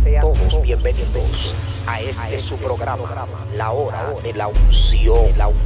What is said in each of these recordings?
todos bienvenidos a este su programa, La Hora de la Unción.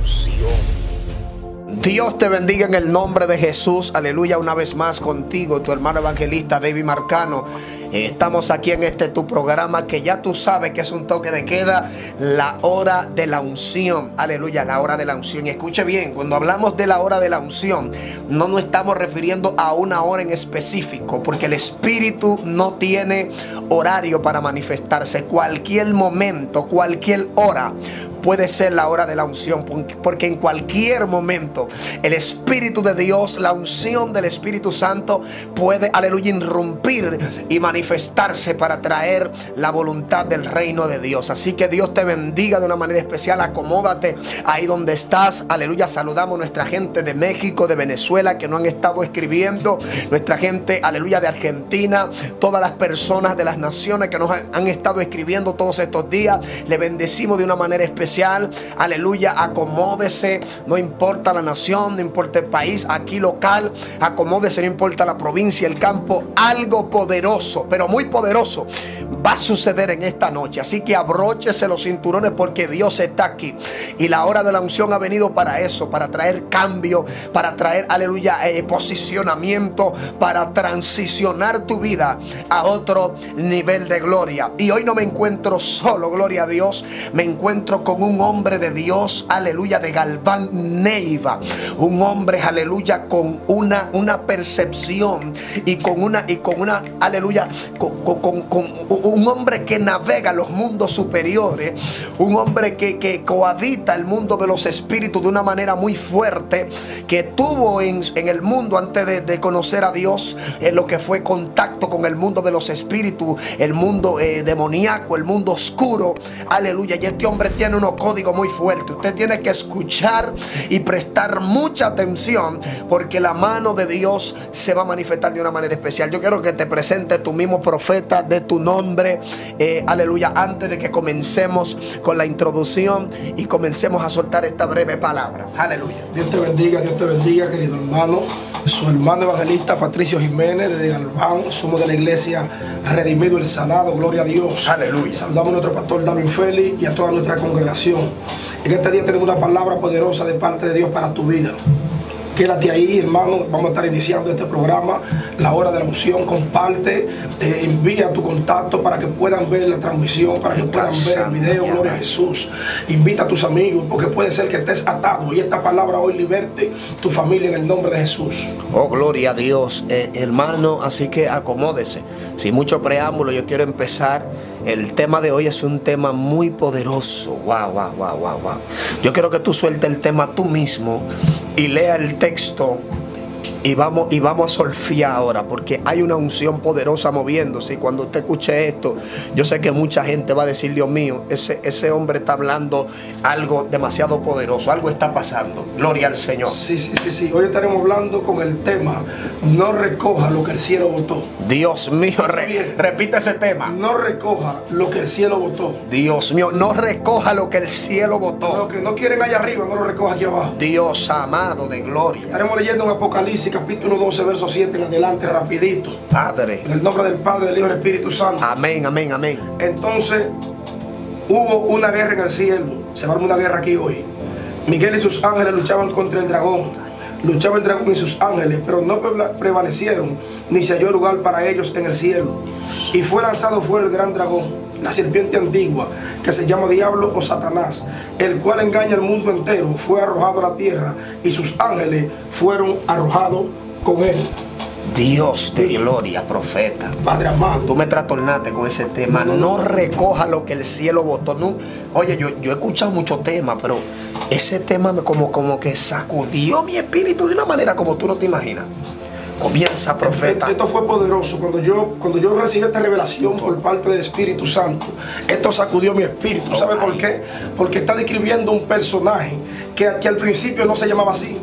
Dios te bendiga en el nombre de Jesús. Aleluya, una vez más contigo, tu hermano evangelista David Marcano. Estamos aquí en este tu programa que ya tú sabes que es un toque de queda, La Hora de la Unción. Aleluya, La Hora de la Unción. Y escuche bien, cuando hablamos de la hora de la unción, no nos estamos refiriendo a una hora en específico, porque el Espíritu no tiene horario para manifestarse. Cualquier momento, cualquier hora puede ser la hora de la unción, porque en cualquier momento el Espíritu de Dios, la unción del Espíritu Santo puede, aleluya, irrumpir y manifestarse para traer la voluntad del reino de Dios. Así que Dios te bendiga de una manera especial. Acomódate ahí donde estás. Aleluya, saludamos a nuestra gente de México, de Venezuela, que nos han estado escribiendo, nuestra gente, aleluya, de Argentina, todas las personas de las naciones que nos han estado escribiendo todos estos días. Le bendecimos de una manera especial. Aleluya, acomódese, no importa la nación, no importa el país, aquí local, acomódese, no importa la provincia, el campo. Algo poderoso, pero muy poderoso, va a suceder en esta noche. Así que abróchese los cinturones, porque Dios está aquí. Y la hora de la unción ha venido para eso, para traer cambio, para traer, aleluya, posicionamiento, para transicionar tu vida a otro nivel de gloria. Y hoy no me encuentro solo, gloria a Dios. Me encuentro con un hombre de Dios, aleluya, de Galván, Neiva. Un hombre, aleluya, con una percepción y con una, aleluya, con un hombre que navega los mundos superiores. Un hombre que cohabita el mundo de los espíritus de una manera muy fuerte, que tuvo en el mundo antes de conocer a Dios, en lo que fue contacto con el mundo de los espíritus, el mundo demoníaco, el mundo oscuro. Aleluya. Y este hombre tiene unos códigos muy fuertes. Usted tiene que escuchar y prestar mucha atención, porque la mano de Dios se va a manifestar de una manera especial. Yo quiero que te presente tu mismo profeta de tu nombre, aleluya, antes de que comencemos con la introducción y comencemos a soltar esta breve palabra. Aleluya. Dios te bendiga, querido hermano. Su hermano evangelista Patricio Jiménez desde Galván. Somos de la iglesia Redimido el Salado, gloria a Dios. Aleluya. Saludamos a nuestro pastor David Félix y a toda nuestra congregación. En este día tenemos una palabra poderosa de parte de Dios para tu vida. Quédate ahí, hermano. Vamos a estar iniciando este programa, La Hora de la Unción. Comparte, envía tu contacto para que puedan ver la transmisión, para que puedan ver el video. Gloria a Jesús. Invita a tus amigos, porque puede ser que estés atado y esta palabra hoy liberte tu familia en el nombre de Jesús. Oh, gloria a Dios, hermano. Así que acomódese. Sin mucho preámbulo, yo quiero empezar. El tema de hoy es un tema muy poderoso. Wow. Yo quiero que tú sueltes el tema tú mismo y lea el texto. Y vamos a solfiar ahora, porque hay una unción poderosa moviéndose. Y cuando usted escuche esto, yo sé que mucha gente va a decir: Dios mío, ese hombre está hablando algo demasiado poderoso, algo está pasando. Gloria al Señor. Sí. Hoy estaremos hablando con el tema: no recoja lo que el cielo botó. Dios mío, repite ese tema. No recoja lo que el cielo botó. Dios mío, no recoja lo que el cielo botó. Lo que no quieren allá arriba, no lo recoja aquí abajo. Dios amado de gloria. Estaremos leyendo en Apocalipsis capítulo 12, verso 7 en adelante, rapidito. Padre. En el nombre del Padre, del Hijo y del Espíritu Santo. Amén. Entonces, hubo una guerra en el cielo. Se va a armar una guerra aquí hoy. Miguel y sus ángeles luchaban contra el dragón. Luchaba el dragón y sus ángeles, pero no prevalecieron, ni se halló lugar para ellos en el cielo. Y fue lanzado fuera el gran dragón, la serpiente antigua, que se llama Diablo o Satanás, el cual engaña al mundo entero. Fue arrojado a la tierra y sus ángeles fueron arrojados con él. Dios de gloria, profeta. Padre amado, tú me trastornaste con ese tema. No recoja lo que el cielo botó. No. Oye, yo he escuchado muchos temas, pero ese tema como que sacudió mi espíritu de una manera como tú no te imaginas. Comienza, profeta. Esto fue poderoso. Cuando yo recibí esta revelación por parte del Espíritu Santo, esto sacudió mi espíritu. ¿Sabe por qué? Porque está describiendo un personaje que al principio no se llamaba así.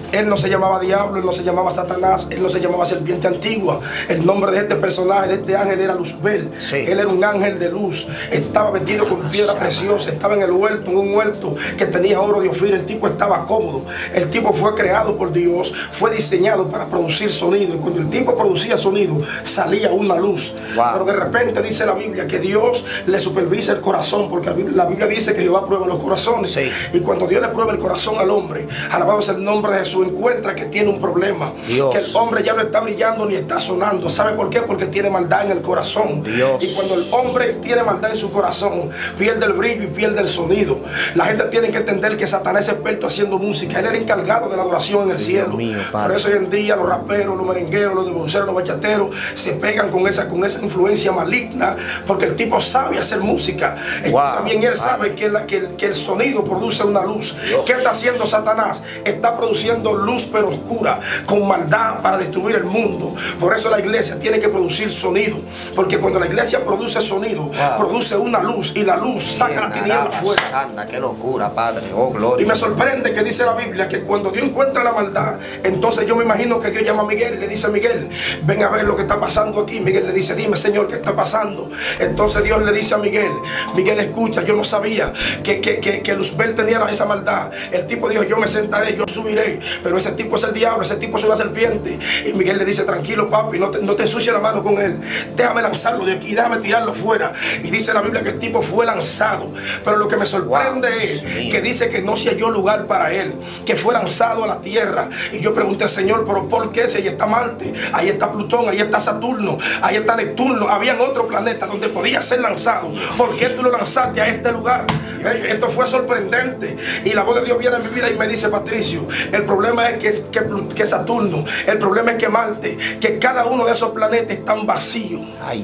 Él no se llamaba diablo, él no se llamaba Satanás, él no se llamaba serpiente antigua. El nombre de este personaje, de este ángel, era Luzbel. Sí. Él era un ángel de luz. Estaba vestido con piedra preciosa. Estaba en el huerto, en un huerto que tenía oro de Ofir. El tipo estaba cómodo. El tipo fue creado por Dios, fue diseñado para producir sonido. Y cuando el tipo producía sonido, salía una luz. Wow. Pero de repente dice la Biblia que Dios le supervisa el corazón, porque la Biblia dice que Jehová prueba los corazones. Sí. Y cuando Dios le prueba el corazón al hombre, alabado sea el nombre de Jesús, encuentra que tiene un problema. Dios. Que el hombre ya no está brillando ni está sonando. ¿Sabe por qué? Porque tiene maldad en el corazón. Dios. Y cuando el hombre tiene maldad en su corazón, pierde el brillo y pierde el sonido. La gente tiene que entender que Satanás es experto haciendo música. Él era encargado de la adoración en el cielo. Mío, por eso hoy en día los raperos, los merengueros, los deboceros, los bachateros se pegan con esa influencia maligna, porque el tipo sabe hacer música. Wow. También él sabe que el sonido produce una luz. Dios. ¿Qué está haciendo Satanás? Está produciendo luz pero oscura, con maldad para destruir el mundo. Por eso la iglesia tiene que producir sonido, porque cuando la iglesia produce sonido, wow, produce una luz, y la luz saca la tiniebla fuera. Santa, qué locura, Padre. Oh, gloria. Y me sorprende que dice la Biblia que cuando Dios encuentra la maldad, entonces yo me imagino que Dios llama a Miguel y le dice: Miguel, ven a ver lo que está pasando aquí. Miguel le dice: dime, Señor, ¿qué está pasando? Entonces Dios le dice a Miguel: Miguel, escucha, yo no sabía que Luzbel tenía esa maldad. El tipo dijo: yo me sentaré, yo subiré, pero ese tipo es el diablo, ese tipo es una serpiente. Y Miguel le dice: tranquilo, papi, no te ensucies la mano con él, déjame lanzarlo de aquí, déjame tirarlo fuera. Y dice la Biblia que el tipo fue lanzado. Pero lo que me sorprende es que dice que no se halló lugar para él, que fue lanzado a la tierra. Y yo pregunté: Señor, ¿pero por qué? Si ahí está Marte, ahí está Plutón, ahí está Saturno, ahí está Neptuno, habían otro planeta donde podía ser lanzado. ¿Por qué tú lo lanzaste a este lugar? Esto fue sorprendente. Y la voz de Dios viene a mi vida y me dice: Patricio, el problema es que Saturno, el problema es que Marte, que cada uno de esos planetas están vacíos. Ay,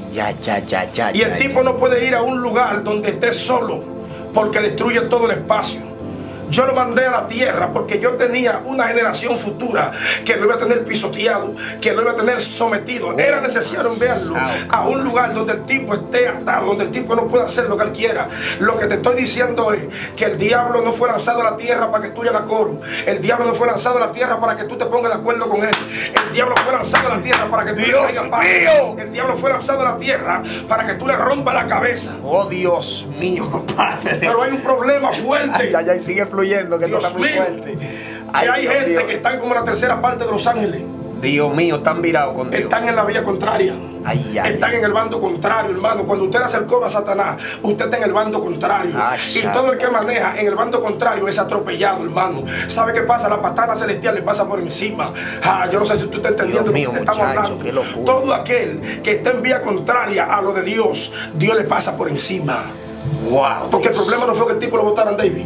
ya. Y el tipo no puede ir a un lugar donde esté solo, porque destruye todo el espacio. Yo lo mandé a la tierra porque yo tenía una generación futura que lo iba a tener pisoteado, que lo iba a tener sometido. Era necesario enviarlo a un lugar donde el tipo esté atado, donde el tipo no pueda hacer lo que él quiera. Lo que te estoy diciendo es que el diablo no fue lanzado a la tierra para que tú le hagas coro. El diablo no fue lanzado a la tierra para que tú te pongas de acuerdo con él. El diablo fue lanzado a la tierra para que tú le traigas paz. El diablo fue lanzado a la tierra para que tú le rompas la cabeza. Oh, Dios mío, Padre. Pero hay un problema fuerte. Ay, sigue fluyendo, que Dios esto está muy mío, fuerte. Ay, hay Dios gente mío. que están como en la tercera parte de Los Ángeles. Dios mío, están virados con Dios. Están en la vía contraria. Ay. Están en el bando contrario, hermano. Cuando usted le hace el coro a Satanás, usted está en el bando contrario. Y todo el que maneja en el bando contrario es atropellado, hermano. ¿Sabe qué pasa? La patana celestial le pasa por encima. Yo no sé si tú estás entendiendo Dios mío, lo que estamos hablando. qué locura. Todo aquel que está en vía contraria a lo de Dios, Dios le pasa por encima. Wow. Porque el problema no fue que el tipo lo botaran, David.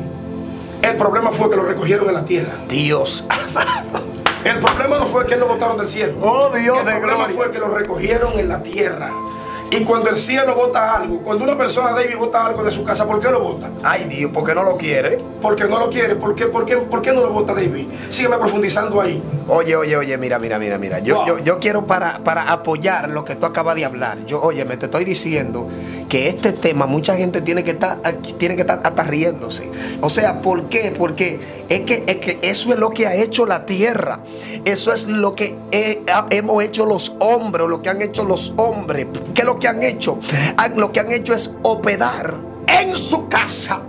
El problema fue que lo recogieron en la tierra. Dios amado. El problema no fue que lo botaron del cielo. Oh, Dios el de problema gloria. fue que lo recogieron en la tierra. Y cuando el cielo bota algo, cuando una persona, David, bota algo de su casa, ¿por qué lo bota? Ay, Dios, ¿por qué no lo quiere? Porque no lo quiere. ¿Por qué no lo bota, David? Sígueme profundizando ahí. Oye, mira. Wow. Yo quiero para apoyar lo que tú acabas de hablar. Me te estoy diciendo que este tema mucha gente tiene que estar hasta riéndose. O sea, ¿por qué? Porque es que eso es lo que ha hecho la tierra. Eso es lo que hemos hecho los hombres, o lo que han hecho los hombres. ¿Qué es lo que han hecho? Lo que han hecho es hospedar en su casa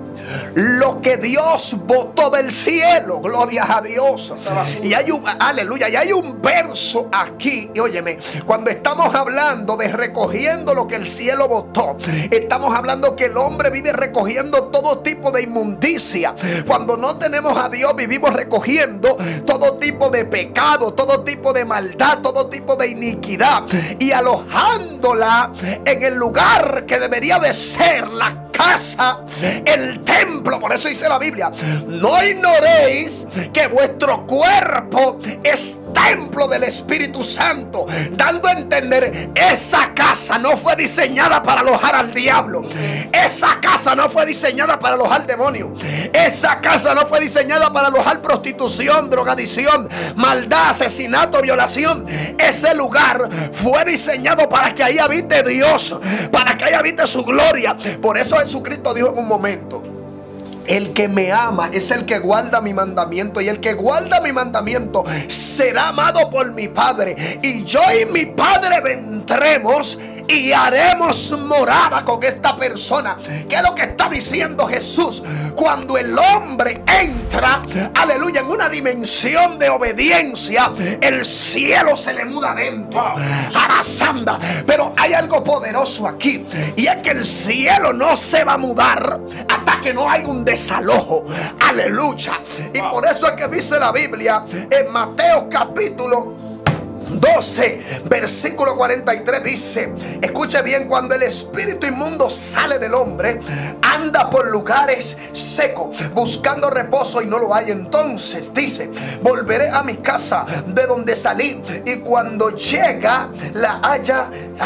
lo que Dios botó del cielo. Gloria a Dios. Y hay aleluya, y hay un verso aquí, y óyeme, cuando estamos hablando de recogiendo lo que el cielo botó, estamos hablando que el hombre vive recogiendo todo tipo de inmundicia. Cuando no tenemos a Dios, vivimos recogiendo todo tipo de pecado, todo tipo de maldad, todo tipo de iniquidad, y alojándola en el lugar que debería de ser la casa, el templo. Por eso dice la Biblia: no ignoréis que vuestro cuerpo es templo del Espíritu Santo, dando a entender, esa casa no fue diseñada para alojar al diablo. Esa casa no fue diseñada para alojar demonios. Esa casa no fue diseñada para alojar prostitución, drogadicción, maldad, asesinato, violación. Ese lugar fue diseñado para que ahí habite Dios, para que ahí habite su gloria. Por eso Jesucristo dijo en un momento: El que me ama es el que guarda mi mandamiento, y el que guarda mi mandamiento será amado por mi Padre, y yo y mi Padre vendremos y haremos morada con esta persona. ¿Qué es lo que está diciendo Jesús? Cuando el hombre entra, aleluya, en una dimensión de obediencia, el cielo se le muda adentro. Arasanda. Pero hay algo poderoso aquí, y es que el cielo no se va a mudar hasta que no haya un desalojo. Aleluya. Y por eso es que dice la Biblia en Mateo capítulo 12, versículo 43, dice, escuche bien: cuando el espíritu inmundo sale del hombre, anda por lugares secos buscando reposo y no lo hay. Entonces dice: volveré a mi casa de donde salí, y cuando llega la halla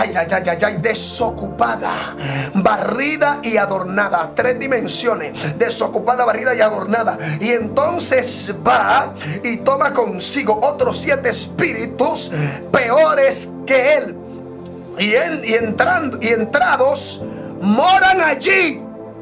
desocupada, barrida y adornada. 3 dimensiones: desocupada, barrida y adornada. Y entonces va y toma consigo otros 7 espíritus peores que él, y entrados moran allí.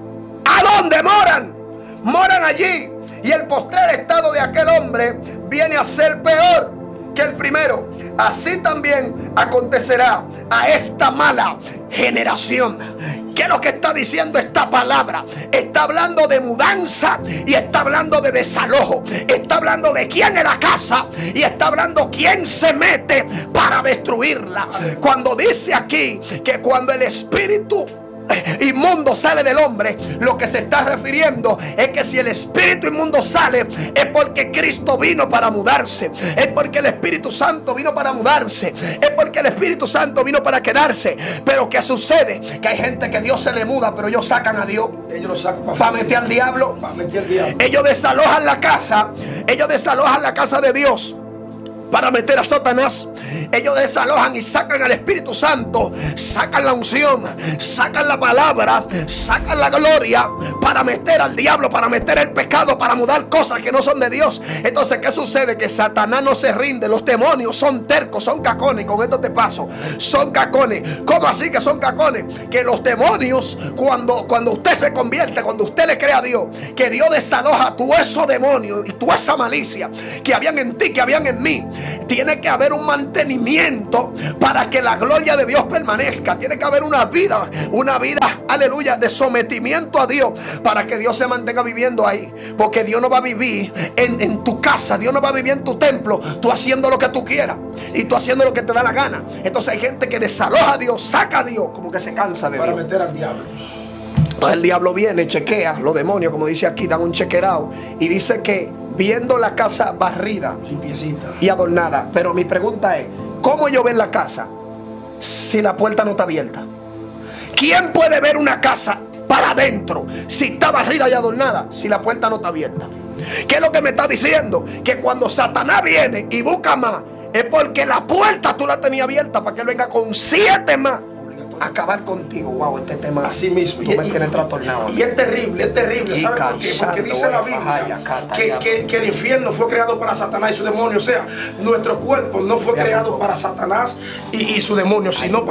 ¿A dónde moran? Moran allí. Y el postrer estado de aquel hombre viene a ser peor que el primero. Así también acontecerá a esta mala generación. ¿Qué es lo que está diciendo esta palabra? Está hablando de mudanza y está hablando de desalojo. Está hablando de quién es la casa y está hablando quién se mete para destruirla. Cuando dice aquí que cuando el espíritu inmundo sale del hombre, lo que se está refiriendo es que si el espíritu inmundo sale, es porque Cristo vino para mudarse, es porque el Espíritu Santo vino para mudarse, es porque el Espíritu Santo vino para quedarse. Pero ¿qué sucede? Que hay gente que Dios se le muda, pero ellos sacan a Dios. Ellos lo sacan para meter al diablo. Diablo. Ellos desalojan la casa. Ellos desalojan la casa de Dios para meter a Satanás. Ellos desalojan y sacan al Espíritu Santo, sacan la unción, sacan la palabra, sacan la gloria para meter al diablo, para meter el pecado, para mudar cosas que no son de Dios. Entonces, ¿qué sucede? Que Satanás no se rinde. Los demonios son tercos, son cacones. Con esto te paso, son cacones. ¿Cómo así que son cacones? Que los demonios, cuando usted se convierte, cuando usted le cree a Dios, que Dios desaloja tú esos demonios y tú esa malicia que habían en ti, que habían en mí. Tiene que haber un mantenimiento para que la gloria de Dios permanezca. Tiene que haber una vida, aleluya, de sometimiento a Dios, para que Dios se mantenga viviendo ahí. Porque Dios no va a vivir en tu casa, Dios no va a vivir en tu templo, tú haciendo lo que tú quieras y tú haciendo lo que te da la gana. Entonces hay gente que desaloja a Dios, saca a Dios, como que se cansa de Dios, para meter al diablo. Entonces el diablo viene, chequea, los demonios, como dice aquí, dan un chequerao y dice que viendo la casa barrida, limpiecita y adornada. Pero mi pregunta es: ¿cómo ellos ven la casa si la puerta no está abierta? ¿Quién puede ver una casa para adentro si está barrida y adornada, si la puerta no está abierta? ¿Qué es lo que me está diciendo? Que cuando Satanás viene y busca más, es porque la puerta tú la tenías abierta para que él venga con 7 más a acabar contigo. Wow, este tema así mismo. Tú me tienes trastornado. Y es terrible, ¿sabes por qué? Porque dice la Biblia que el infierno fue creado para Satanás y su demonio. O sea, nuestro cuerpo no fue creado para Satanás y su demonio, sino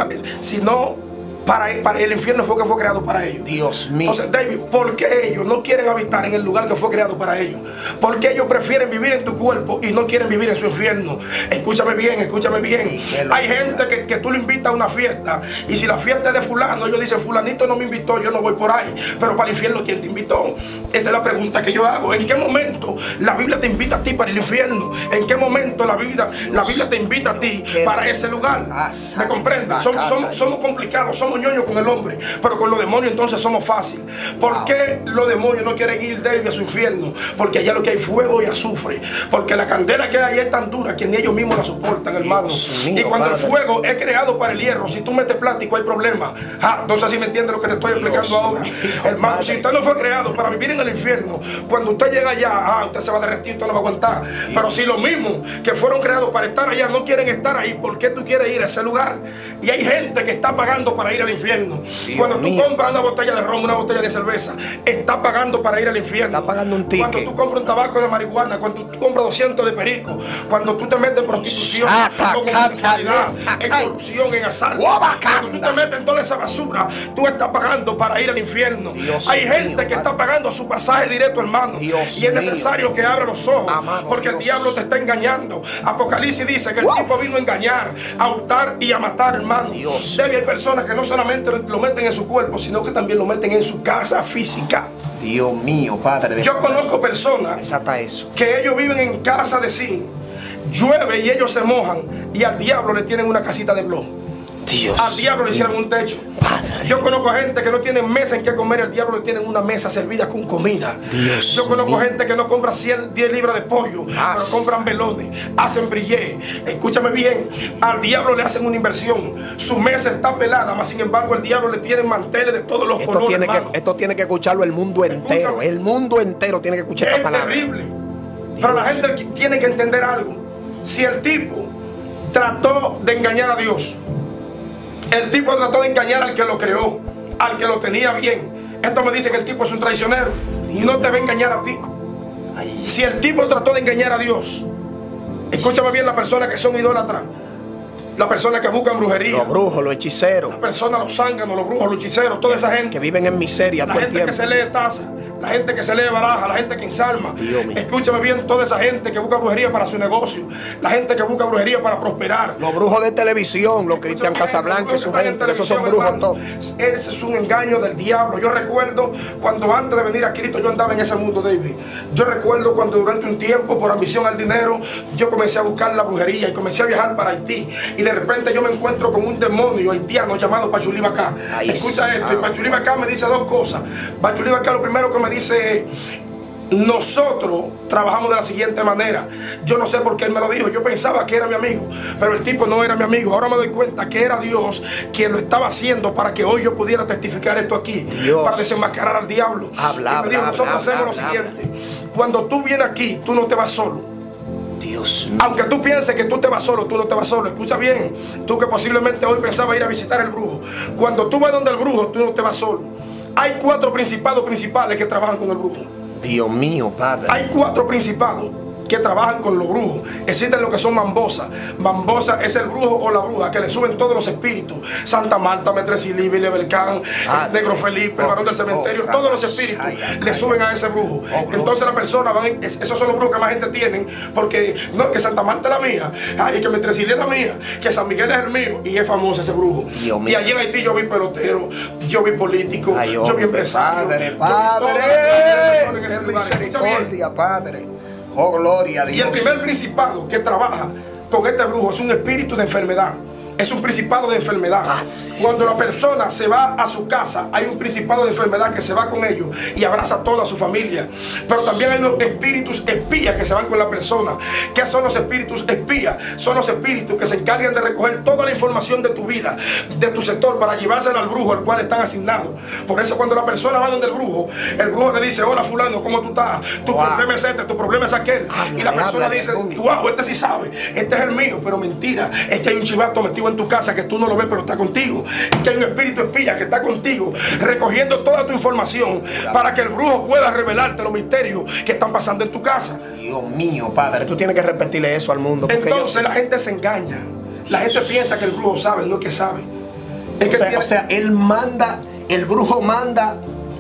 para el infierno fue que fue creado para ellos. Dios mío. Entonces, David, ¿por qué ellos no quieren habitar en el lugar que fue creado para ellos? ¿Por qué ellos prefieren vivir en tu cuerpo y no quieren vivir en su infierno? Escúchame bien, escúchame bien. Hay gente que tú le invitas a una fiesta, y si la fiesta es de fulano, ellos dicen: fulanito no me invitó, yo no voy por ahí. Pero para el infierno, ¿quién te invitó? Esa es la pregunta que yo hago. ¿En qué momento la Biblia te invita a ti para el infierno? ¿En qué momento la Biblia te invita a ti para ese lugar? ¿Me comprendes? Somos complicados, somos ñoños con el hombre, pero con los demonios entonces somos fáciles. ¿Por qué los demonios no quieren ir, David, a su infierno? Porque allá lo que hay fuego y azufre. Porque la candela que hay es tan dura que ni ellos mismos la soportan, hermano. Y cuando el fuego es creado para el hierro, si tú metes plástico hay problema. Entonces así me entiende lo que te estoy explicando ahora. Hermano, si usted no fue creado para vivir en el infierno, cuando usted llega allá, usted se va a derretir, usted no va a aguantar. Pero si los mismos que fueron creados para estar allá no quieren estar ahí, ¿por qué tú quieres ir a ese lugar? Y hay gente que está pagando para ir ir al infierno. Dios Cuando tú mío. compras una botella de ron, una botella de cerveza, estás pagando para ir al infierno. Está pagando un ticket. Cuando tú compras un tabaco de marihuana, cuando tú compras 200 de perico, cuando tú te metes en prostitución, en homosexualidad, en corrupción, en asalto, cuando tú te metes en toda esa basura, tú estás pagando para ir al infierno. Dios Hay gente mío, que está pagando su pasaje directo, hermano. Dios Y es mío. necesario que abra los ojos, Amado porque el Dios. diablo te está engañando. Apocalipsis dice que el tipo vino a engañar, a hurtar y a matar, hermano. Dios. Debe hay personas que no solamente lo meten en su cuerpo, sino que también lo meten en su casa física. Dios mío, Padre. Yo conozco personas Desata eso. que ellos viven en casa de zinc, llueve y ellos se mojan, y al diablo le tienen una casita de blog. Dios. Al diablo le hicieron un techo. Padre. Yo conozco gente que no tiene mesa en que comer, al diablo le tienen una mesa servida con comida. Dios Yo conozco mío. gente que no compra 10 libras de pollo, pero compran velones, hacen brillé. Escúchame bien, al diablo le hacen una inversión. Su mesa está pelada, mas sin embargo el diablo le tiene manteles de todos los colores, hermano. Esto tiene que escucharlo el mundo entero. Escúchame. El mundo entero tiene que escuchar esta Es palabra. terrible. Pero la gente tiene que entender algo. Si el tipo trató de engañar a Dios, el tipo trató de engañar al que lo creó, al que lo tenía bien. Esto me dice que el tipo es un traicionero y no te va a engañar a ti. Si el tipo trató de engañar a Dios, escúchame bien, las personas que son idólatras, las personas que buscan brujería, Los brujos, los hechiceros, las personas, los zánganos, los brujos, los hechiceros, toda esa gente que viven en miseria la todo el gente que tiempo. se lee taza, la gente que se lee baraja, la gente que ensalma. Dios mío. Escúchame bien, toda esa gente que busca brujería para su negocio, la gente que busca brujería para prosperar. Los brujos de televisión, los Cristian Casablanca y su gente, esos son brujos todos. Ese es un engaño del diablo. Yo recuerdo cuando antes de venir a Cristo yo andaba en ese mundo, David. Yo recuerdo cuando durante un tiempo, por ambición al dinero, yo comencé a buscar la brujería y comencé a viajar para Haití. Y de repente yo me encuentro con un demonio haitiano llamado Pachulí Bacá. Ay, Escucha esto, y santo. Pachulí Bacá me dice dos cosas. Pachulí Bacá lo primero que me dice es: nosotros trabajamos de la siguiente manera. Yo no sé por qué él me lo dijo. Yo pensaba que era mi amigo, pero el tipo no era mi amigo. Ahora me doy cuenta que era Dios quien lo estaba haciendo para que hoy yo pudiera testificar esto aquí, Dios. para desenmascarar al diablo. Habla, Y me dijo, habla, nosotros habla, hacemos lo habla, siguiente: cuando tú vienes aquí, tú no te vas solo. Dios mío. Aunque tú pienses que tú te vas solo, tú no te vas solo. Escucha bien, tú que posiblemente hoy pensabas ir a visitar el brujo. Cuando tú vas donde el brujo, tú no te vas solo. Hay 4 principados principales que trabajan con el brujo. Dios mío, Padre. Hay 4 principados que trabajan con los brujos. Existen lo que son mambosas. Mambosa es el brujo o la bruja que le suben todos los espíritus. Santa Marta, Metresilí, Belcán, Negro Felipe, el varón del cementerio, todos los espíritus le suben a ese brujo. Entonces la persona van, esos son los brujos que más gente tienen, porque no, que Santa Marta es la mía, ay, que Metresilí es la mía, que San Miguel es el mío, y es famoso ese brujo. Dios mío. Y allí en Haití yo vi pelotero, yo vi político, Ay, yo vi hombre, empresario, Padre, yo vi toda clase de personas en ese ten lugar. Escucha bien. misericordia, Padre. Oh, gloria a Dios. Y el primer principado que trabaja con este brujo es un espíritu de enfermedad. Es un principado de enfermedad. Cuando la persona se va a su casa, hay un principado de enfermedad que se va con ellos y abraza a toda su familia. Pero también hay unos espíritus espías que se van con la persona. ¿Qué son los espíritus espías? Son los espíritus que se encargan de recoger toda la información de tu vida, de tu sector, para llevársela al brujo al cual están asignados. Por eso cuando la persona va donde el brujo le dice: hola fulano, ¿cómo tú estás? Tu problema es este, tu problema es aquel. Y la persona dice: wow, este sí sabe, este es el mío. Pero mentira, es que hay un chivato metido en tu casa que tú no lo ves, pero está contigo. Es que hay un espíritu espía que está contigo, recogiendo toda tu información para que el brujo pueda revelarte los misterios que están pasando en tu casa. Dios mío, Padre, tú tienes que repetirle eso al mundo. Porque Entonces la gente se engaña. La gente piensa que el brujo sabe, no es que sabe. Es que o sea, él manda, el brujo manda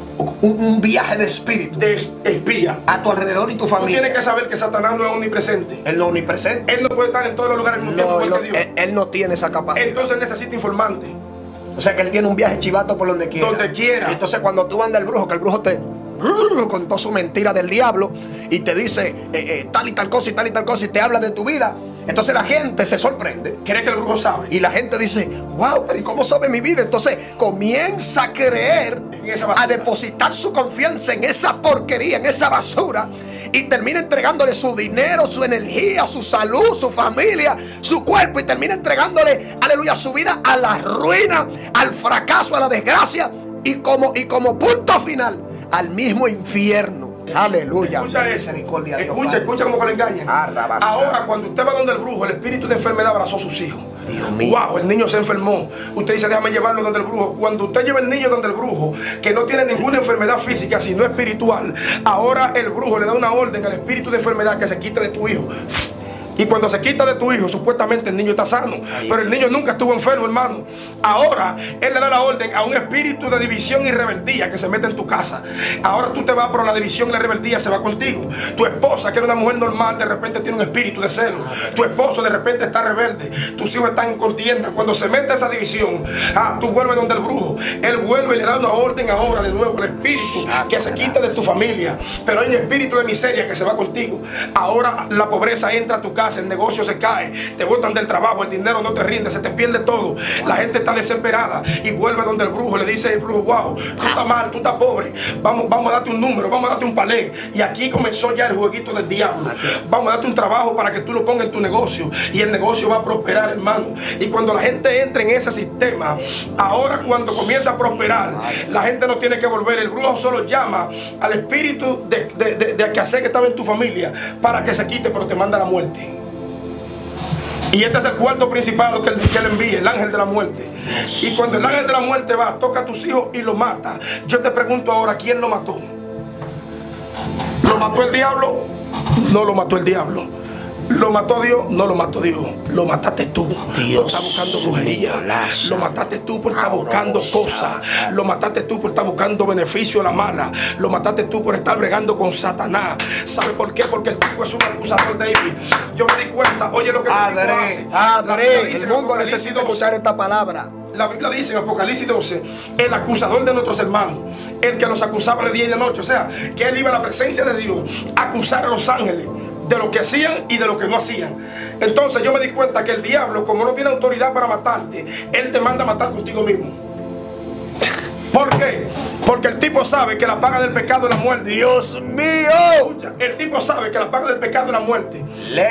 un viaje de espíritu de espía a tu alrededor y tu Tú familia. tienes que saber que Satanás no es omnipresente. Él no es omnipresente. Él no puede estar en todos los lugares al mismo No, tiempo, él, igual que Dios. él no tiene esa capacidad. Entonces necesita informante. O sea, que él tiene un viaje chivato por donde quiera. Donde quiera. Y entonces cuando tú andas al brujo, que el brujo te contó su mentira del diablo y te dice tal y tal cosa y tal y tal cosa y te habla de tu vida, entonces la gente se sorprende. Cree que el brujo sabe. Y la gente dice: wow, pero ¿y cómo sabe mi vida? Entonces comienza a creer, En esa basura. a depositar su confianza en esa porquería, en esa basura, y termina entregándole su dinero, su energía, su salud, su familia, su cuerpo, y termina entregándole, aleluya, su vida a la ruina, al fracaso, a la desgracia, y como punto final, al mismo infierno. Aleluya. Escucha eso. Misericordia a Dios, Escucha, Padre. escucha cómo que le engañan. Arrabasa. Ahora, cuando usted va donde el brujo, el espíritu de enfermedad abrazó a sus hijos. Dios mío. Wow, el niño se enfermó. Usted dice, déjame llevarlo donde el brujo. Cuando usted lleva el niño donde el brujo, que no tiene ninguna enfermedad física, sino espiritual, ahora el brujo le da una orden al espíritu de enfermedad que se quite de tu hijo. Y cuando se quita de tu hijo, supuestamente el niño está sano. Pero el niño nunca estuvo enfermo, hermano. Ahora él le da la orden a un espíritu de división y rebeldía que se mete en tu casa. Ahora tú te vas, pero la división y la rebeldía se va contigo. Tu esposa, que era una mujer normal, de repente tiene un espíritu de celo. Tu esposo de repente está rebelde. Tus hijos están en contienda. Cuando se mete esa división, tú vuelves donde el brujo. Él vuelve y le da una orden ahora de nuevo al espíritu que se quita de tu familia. Pero hay un espíritu de miseria que se va contigo. Ahora la pobreza entra a tu casa. El negocio se cae, te botan del trabajo, el dinero no te rinde, se te pierde todo. La gente está desesperada y vuelve donde el brujo. Le dice el brujo, wow, tú estás mal, tú estás pobre, vamos a darte un número, vamos a darte un palé. Y aquí comenzó ya el jueguito del diablo. Vamos a darte un trabajo para que tú lo pongas en tu negocio y el negocio va a prosperar, hermano. Y cuando la gente entra en ese sistema, ahora cuando comienza a prosperar, la gente no tiene que volver. El brujo solo llama al espíritu de que hace que estaba en tu familia para que se quite, pero te manda la muerte. Y este es el cuarto principado que él envía, el ángel de la muerte. Y cuando el ángel de la muerte va, toca a tus hijos y lo mata. Yo te pregunto ahora, ¿quién lo mató? ¿Lo mató el diablo? No lo mató el diablo. ¿Lo mató Dios? No lo mató Dios. Lo mataste tú. Dios, por estar buscando brujería. Lo mataste tú por estar buscando cosas. Lo mataste tú por estar buscando beneficio a la mala. Lo mataste tú por estar bregando con Satanás. ¿Sabe por qué? Porque el tipo es un acusador, David. Yo me di cuenta, oye lo que el tipo hace. El mundo necesita escuchar esta palabra. La Biblia dice en Apocalipsis 12, el acusador de nuestros hermanos, el que los acusaba de día y de noche. O sea, que él iba a la presencia de Dios a acusar a los ángeles de lo que hacían y de lo que no hacían. Entonces yo me di cuenta que el diablo, como no tiene autoridad para matarte, él te manda a matar contigo mismo. ¿Por qué? Porque el tipo sabe que la paga del pecado es la muerte. Dios mío. Escucha, el tipo sabe que la paga del pecado es la muerte.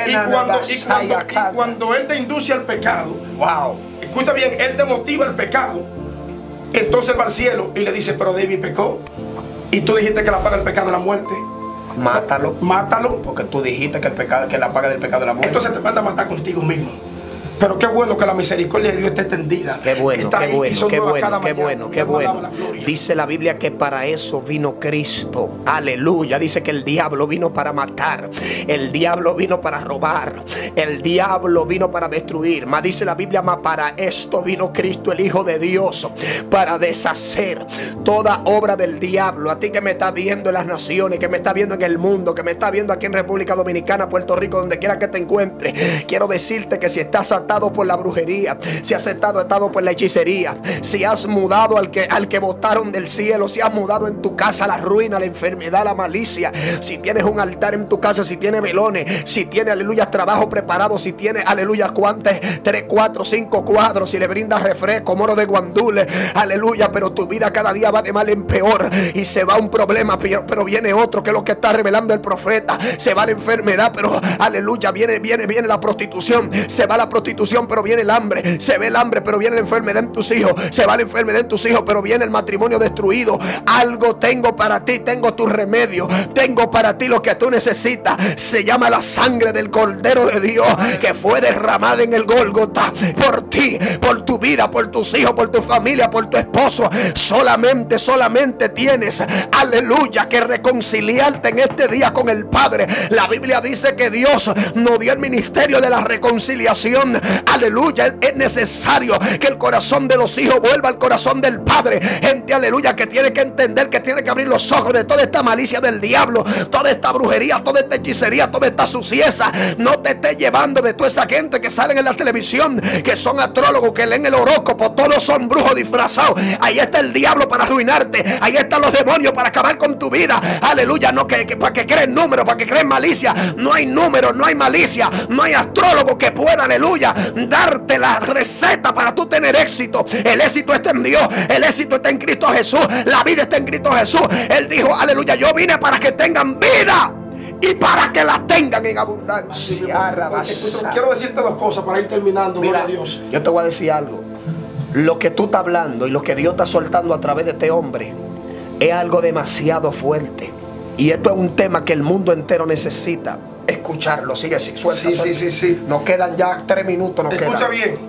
Y cuando él te induce al pecado, wow, escucha bien, él te motiva al pecado. Entonces va al cielo y le dice, pero David pecó. Y tú dijiste que la paga del pecado es la muerte. Mátalo. Mátalo. Porque tú dijiste que el pecado, que la paga del pecado es la muerte. Entonces te manda a matar contigo mismo. Pero qué bueno que la misericordia de Dios esté extendida. Qué bueno, qué bueno, qué bueno, qué bueno. Dice la Biblia que para eso vino Cristo. Aleluya. Dice que el diablo vino para matar. El diablo vino para robar. El diablo vino para destruir. Mas dice la Biblia, mas para esto vino Cristo, el Hijo de Dios, para deshacer toda obra del diablo. A ti que me estás viendo en las naciones, que me estás viendo en el mundo, que me estás viendo aquí en República Dominicana, Puerto Rico, donde quiera que te encuentres, quiero decirte que si estás atado por la brujería, si has atado por la hechicería, si has mudado al que botaron del cielo, si has mudado en tu casa la ruina, la enfermedad, la malicia, si tienes un altar en tu casa, si tienes velones, si tienes, aleluya, trabajo preparado, si tienes, aleluya, cuantos, 3, 4, 5 cuadros, si le brindas refresco, moro de guandules, aleluya, pero tu vida cada día va de mal en peor y se va un problema, pero viene otro, que es lo que está revelando el profeta. Se va la enfermedad, pero aleluya, viene la prostitución, se va la prostitución, pero viene el hambre, se ve el hambre, pero viene la enfermedad en tus hijos, se va la enfermedad en tus hijos, pero viene el matrimonio destruido. Algo tengo para ti, tengo tu remedio, tengo para ti lo que tú necesitas. Se llama la sangre del Cordero de Dios que fue derramada en el Gólgota por ti, por tu vida, por tus hijos, por tu familia, por tu esposo. Solamente tienes, aleluya, que reconciliarte en este día con el Padre. La Biblia dice que Dios nos dio el ministerio de la reconciliación. Aleluya, es necesario que el corazón de los hijos vuelva al corazón del Padre. Gente, aleluya, que tiene que entender, que tiene que abrir los ojos de toda esta malicia del diablo, toda esta brujería, toda esta hechicería, toda esta suciedad. No te estés llevando de toda esa gente que salen en la televisión, que son astrólogos, que leen el horóscopo. Todos son brujos disfrazados. Ahí está el diablo para arruinarte. Ahí están los demonios para acabar con tu vida. Aleluya, no para que creen números, para que creen malicia. No hay números, no hay malicia, no hay astrólogo que pueda, aleluya, darte la receta para tú tener éxito. El éxito está en Dios, el éxito está en Cristo Jesús, la vida está en Cristo Jesús. Él dijo, aleluya, yo vine para que tengan vida y para que la tengan en abundancia. Quiero decirte dos cosas para ir terminando. Mira, Dios, yo te voy a decir algo. Lo que tú estás hablando y lo que Dios está soltando a través de este hombre es algo demasiado fuerte. Y esto es un tema que el mundo entero necesita escucharlo. Sigue, suelta. Sí. Nos quedan ya 3 minutos. Escucha bien.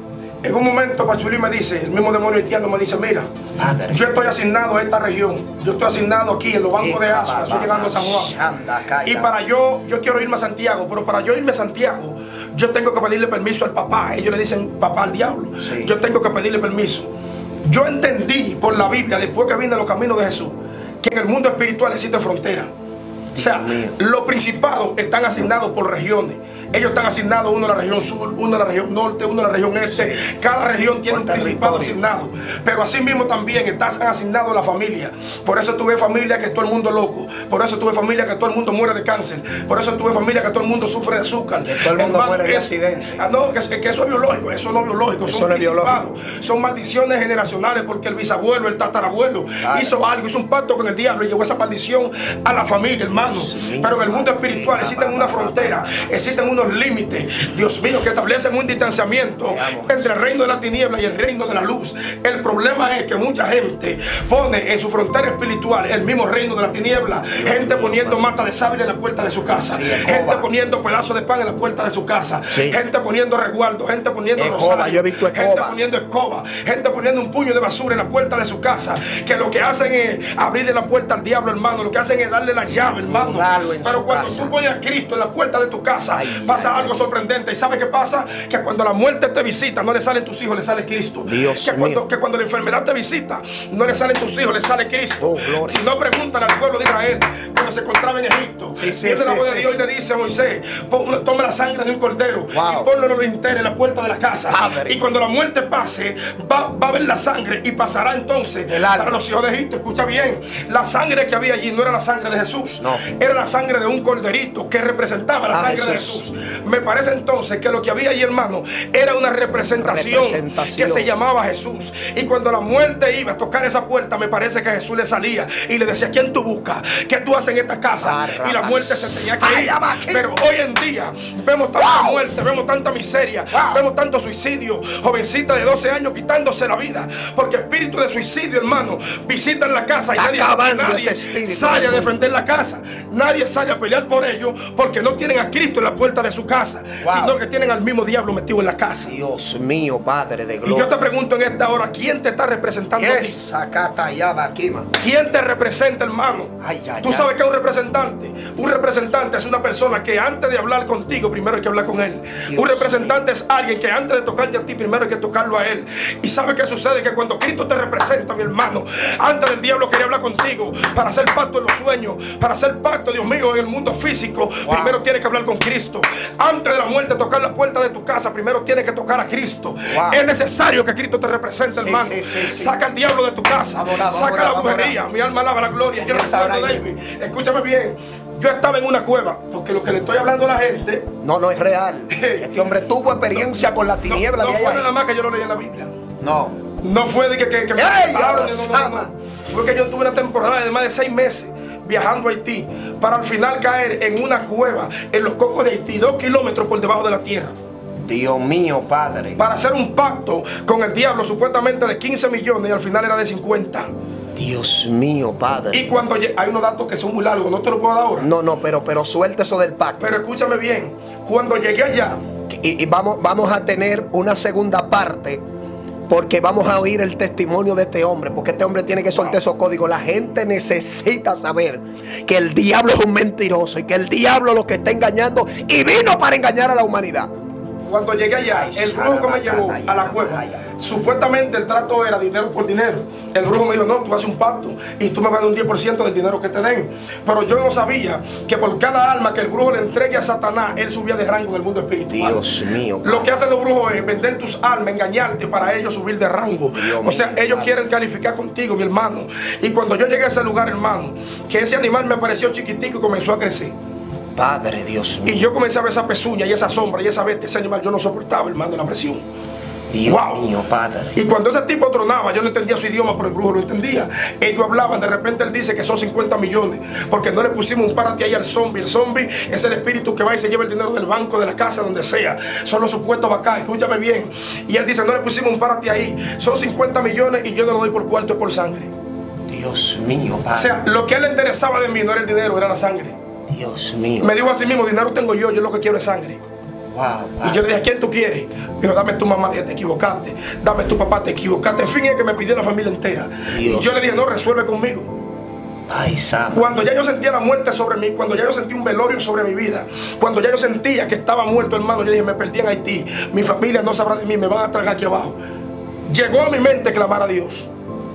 En un momento Pachulí me dice, el mismo demonio haitiano me dice, mira, Padre, yo estoy asignado a esta región, yo estoy asignado aquí en los bancos de Asua, estoy llegando a San Juan. Y para yo quiero irme a Santiago, pero para yo irme a Santiago, yo tengo que pedirle permiso al papá. Ellos le dicen papá al diablo. Sí. Yo tengo que pedirle permiso. Yo entendí por la Biblia, después que vine a los caminos de Jesús, que en el mundo espiritual existe frontera. O sea, los principados están asignados por regiones. Ellos están asignados, uno a la región sur, uno a la región norte, uno a la región este. Sí. Cada región tiene un principado asignado. Pero así mismo también están asignados a la familia. Por eso tuve familia que todo el mundo es loco. Por eso tuve familia que todo el mundo muere de cáncer. Por eso tuve familia que todo el mundo sufre de azúcar. Que todo el mundo muere de accidente. No, que eso es biológico. Eso no es biológico. Son principados. Son maldiciones generacionales porque el bisabuelo, el tatarabuelo hizo algo, hizo un pacto con el diablo y llevó esa maldición a la familia, hermano. Sí. Pero en el mundo espiritual existen una frontera, existen unos límites, Dios mío, que establecen un distanciamiento entre el reino de la tiniebla y el reino de la luz. El problema es que mucha gente pone en su frontera espiritual el mismo reino de la tiniebla. Gente poniendo mata de sábila en la puerta de su casa, gente poniendo pedazos de pan en la puerta de su casa, gente poniendo resguardo, gente poniendo rosario, gente poniendo escoba, gente poniendo un puño de basura en la puerta de su casa, que lo que hacen es abrirle la puerta al diablo, hermano. Lo que hacen es darle la llave, hermano. Pero cuando tú pones a Cristo en la puerta de tu casa, pasa algo sorprendente. ¿Y sabe qué pasa? Que cuando la muerte te visita, no le salen tus hijos, le sale Cristo. Que cuando la enfermedad te visita, no le salen tus hijos, le sale Cristo. Si no, preguntan al pueblo de Israel cuando se encontraba en Egipto. Dios de la voz de Dios le dice a Moisés, toma la sangre de un cordero y ponlo en los linternos en la puerta de la casa. Y cuando la muerte pase, va a ver la sangre y pasará entonces para los hijos de Egipto. Escucha bien, la sangre que había allí no era la sangre de Jesús, era la sangre de un corderito que representaba la sangre de Jesús. Me parece entonces que lo que había allí, hermano, era una representación que se llamaba Jesús. Y cuando la muerte iba a tocar esa puerta, me parece que Jesús le salía y le decía, ¿quién tú buscas? ¿Qué tú haces en esta casa? Y la muerte se tenía que ir. Pero hoy en día vemos tanta muerte, vemos tanta miseria, vemos tanto suicidio. Jovencita de 12 años quitándose la vida porque espíritu de suicidio, hermano, visitan la casa y nadie sale a defender la casa. Nadie sale a pelear por ellos porque no tienen a Cristo en la puerta de su casa, sino que tienen al mismo diablo metido en la casa. Dios mío, Padre de gloria. Y yo te pregunto en esta hora, ¿quién te está representando a ti? ¿Quién te representa, hermano? Tú sabes que es un representante. Un representante es una persona que antes de hablar contigo, primero hay que hablar con él. Un representante es alguien que antes de tocarte a ti, primero hay que tocarlo a él. Y ¿sabe qué sucede? Que cuando Cristo te representa, mi hermano, antes del diablo quería hablar contigo para hacer pacto en los sueños, para hacer pacto, Dios mío, en el mundo físico, primero tienes que hablar con Cristo. Antes de la muerte, tocar la puerta de tu casa, primero tienes que tocar a Cristo. Es necesario que Cristo te represente, hermano. Saca al diablo de tu casa, saca la brujería. Mi alma alaba la gloria. Yo recuerdo, David, escúchame bien. Yo estaba en una cueva, porque lo que le estoy hablando a la gente no es real. Este hombre tuvo experiencia con la tiniebla. No fue nada más que yo lo leí en la Biblia. No fue de que me fue que yo tuve una temporada de más de 6 meses viajando a Haití para al final caer en una cueva en los cocos de Haití, 2 kilómetros por debajo de la tierra. Dios mío, Padre. Para hacer un pacto con el diablo supuestamente de 15 millones y al final era de 50. Dios mío, Padre. Y cuando hay unos datos que son muy largos, no te lo puedo dar ahora. No, pero suelta eso del pacto. Pero escúchame bien, cuando llegué allá y vamos a tener una segunda parte, porque vamos a oír el testimonio de este hombre, porque este hombre tiene que soltar esos códigos. La gente necesita saber que el diablo es un mentiroso y que el diablo es lo que está engañando y vino para engañar a la humanidad. Cuando llegué allá, el brujo que me llevó a la cueva, supuestamente el trato era dinero por dinero. El brujo me dijo, no, tú haces un pacto y tú me vas a dar un 10% del dinero que te den. Pero yo no sabía que por cada alma que el brujo le entregue a Satanás, él subía de rango en el mundo espiritual. Dios mío. Lo que hacen los brujos es vender tus almas, engañarte para ellos subir de rango. O sea, ellos quieren calificar contigo, mi hermano. Y cuando yo llegué a ese lugar, hermano, que ese animal me pareció chiquitico y comenzó a crecer. Padre, Dios mío. Y yo comencé a ver esa pezuña y esa sombra y esa bestia, ese animal, yo no soportaba, hermano, la presión. Dios mío, Padre. Y cuando ese tipo tronaba, yo no entendía su idioma, pero el brujo lo entendía. Ellos hablaban, de repente él dice que son 50 millones, porque no le pusimos un párate ahí al zombie. El zombie es el espíritu que va y se lleva el dinero del banco, de la casa, donde sea. Son los supuestos acá, escúchame bien. Y él dice, no le pusimos un párate ahí, son 50 millones y yo no lo doy por cuarto, es por sangre. Dios mío, Padre. O sea, lo que a él le interesaba de mí no era el dinero, era la sangre. Dios mío. Me dijo así mismo, dinero tengo yo lo que quiero es sangre. Y yo le dije, ¿a quién tú quieres? Me dijo, dame tu mamá, te equivocaste. Dame tu papá, te equivocaste. En fin, es que me pidió la familia entera. Dios. Y yo le dije, no, resuelve conmigo. Ay, cuando ya yo sentía la muerte sobre mí, cuando ya yo sentí un velorio sobre mi vida, cuando ya yo sentía que estaba muerto, hermano, yo dije, me perdí en Haití. Mi familia no sabrá de mí, me van a tragar aquí abajo. Llegó a mi mente clamar a Dios.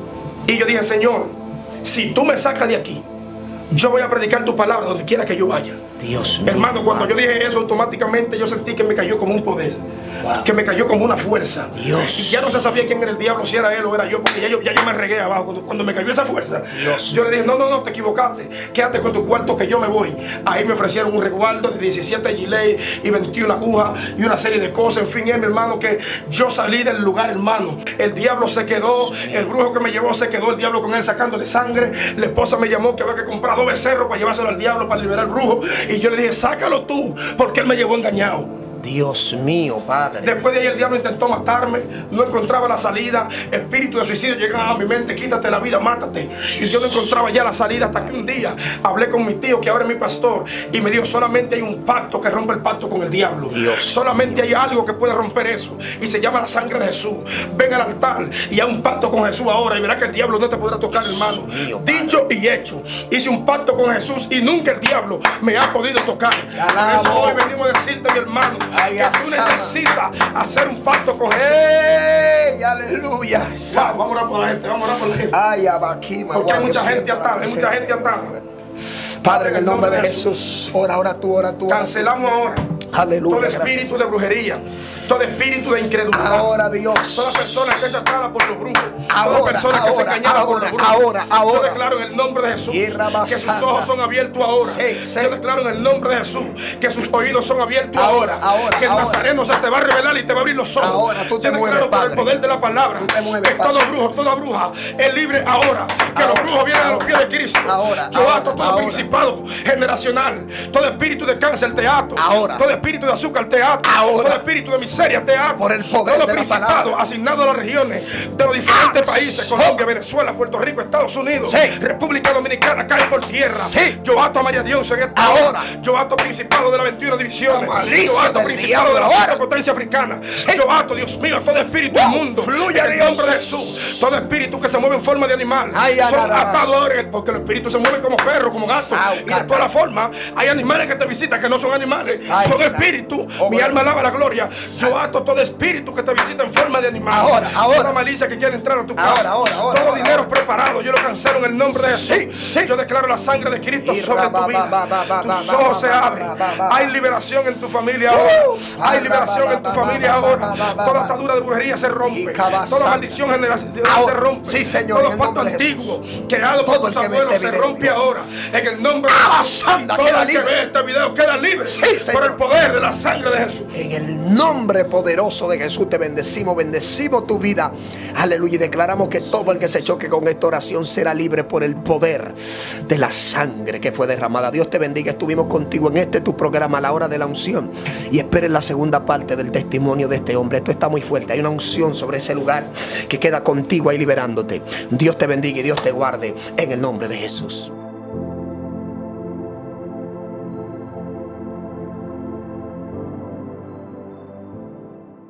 Y yo dije, Señor, si tú me sacas de aquí, yo voy a predicar tu palabra donde quiera que yo vaya. Dios mío, hermano, cuando yo dije eso, automáticamente yo sentí que me cayó como un poder. Que me cayó como una fuerza. Dios. Y ya no se sabía quién era el diablo, si era él o era yo, porque ya yo me regué abajo. Cuando me cayó esa fuerza, Dios. Yo le dije, no, te equivocaste. Quédate con tu cuarto que yo me voy. Ahí me ofrecieron un resguardo de 17 gilets y 21 agujas y una serie de cosas. En fin, mi hermano, que yo salí del lugar, hermano. El diablo se quedó, el brujo que me llevó se quedó, el diablo con él sacándole sangre. La esposa me llamó que había que comprar 2 becerros para llevárselo al diablo, para liberar al brujo. Y yo le dije, sácalo tú, porque él me llevó engañado. Dios mío, Padre. Después de ahí el diablo intentó matarme, no encontraba la salida, espíritu de suicidio llegaba a mi mente, quítate la vida, mátate. Y yo no encontraba ya la salida hasta que un día hablé con mi tío, que ahora es mi pastor, y me dijo, solamente hay un pacto que rompe el pacto con el diablo. Dios. Solamente hay algo que puede romper eso, y se llama la sangre de Jesús. Ven al altar y haz un pacto con Jesús ahora, y verás que el diablo no te podrá tocar, hermano. Mío, dicho y hecho, hice un pacto con Jesús y nunca el diablo me ha podido tocar. Por eso hoy venimos a decirte, mi hermano, que tú necesitas hacer un pacto con Jesús. ¡Ey! ¡Aleluya! Vamos a orar por la gente, vamos a orar por la gente. Ay, abaquima, porque hay mucha gente atada, hay mucha gente atada. Padre, en el nombre de Jesús, ora tú. Cancelamos ahora aleluya, todo espíritu de brujería, todo espíritu de incredulidad. Ahora, Dios. Toda persona que es atada por los brujos, Ahora, toda persona que se engañaba por los brujos. ahora. Yo declaro en el nombre de Jesús que sus ojos son abiertos ahora. Sí. Yo declaro en el nombre de Jesús que sus oídos son abiertos ahora. Que el Nazareno se te va a revelar y te va a abrir los ojos. Ahora tú te yo mueves, declaro por Padre. el poder de la palabra que todo brujo, toda bruja es libre ahora. Que los brujos vienen a los pies de Cristo. Yo ato todo principado generacional, todo espíritu de cáncer te ato, todo espíritu de azúcar te ato, todo espíritu de miseria te ato, por el poder todo de la principado palabra asignado a las regiones de los diferentes países, Colombia, Venezuela, Puerto Rico, Estados Unidos, República Dominicana, cae por tierra. Yo ato a María Dios en esta hora. Yo ato principado de las 21 divisiones. Yo ato principado de la superpotencia africana. Yo ato, Dios mío, todo espíritu inmundo fluye, en el nombre de Jesús. Todo espíritu que se mueve en forma de animal son atados ahora, porque los espíritus se mueven como perros, como gatos, y de todas las formas hay animales que te visitan que no son animales, son espíritus. Mi alma alaba la gloria. Yo ato todo espíritu que te visita en forma de animal. Toda malicia que quiere entrar a tu casa, todo dinero preparado, yo lo cancelo en el nombre de Jesús. Yo declaro la sangre de Cristo sobre tu vida. Tus ojos se abren. Hay liberación en tu familia ahora. Hay liberación en tu familia ahora. Toda atadura de brujería se rompe. Toda maldición generacional se rompe. Todo pacto antiguo creado por tus abuelos se rompe ahora. En el nombre de Jesús. Todo el que ve este video queda libre por el poder de la sangre de Jesús. En el nombre poderoso de Jesús te bendecimos tu vida. Aleluya. Y declaramos que todo el que se choque con esta oración será libre por el poder de la sangre que fue derramada. Dios te bendiga. Estuvimos contigo en este tu programa, La Hora de la Unción. Y esperen la segunda parte del testimonio de este hombre. Esto está muy fuerte. Hay una unción sobre ese lugar que queda contigo ahí liberándote. Dios te bendiga y Dios te guarde en el nombre de Jesús.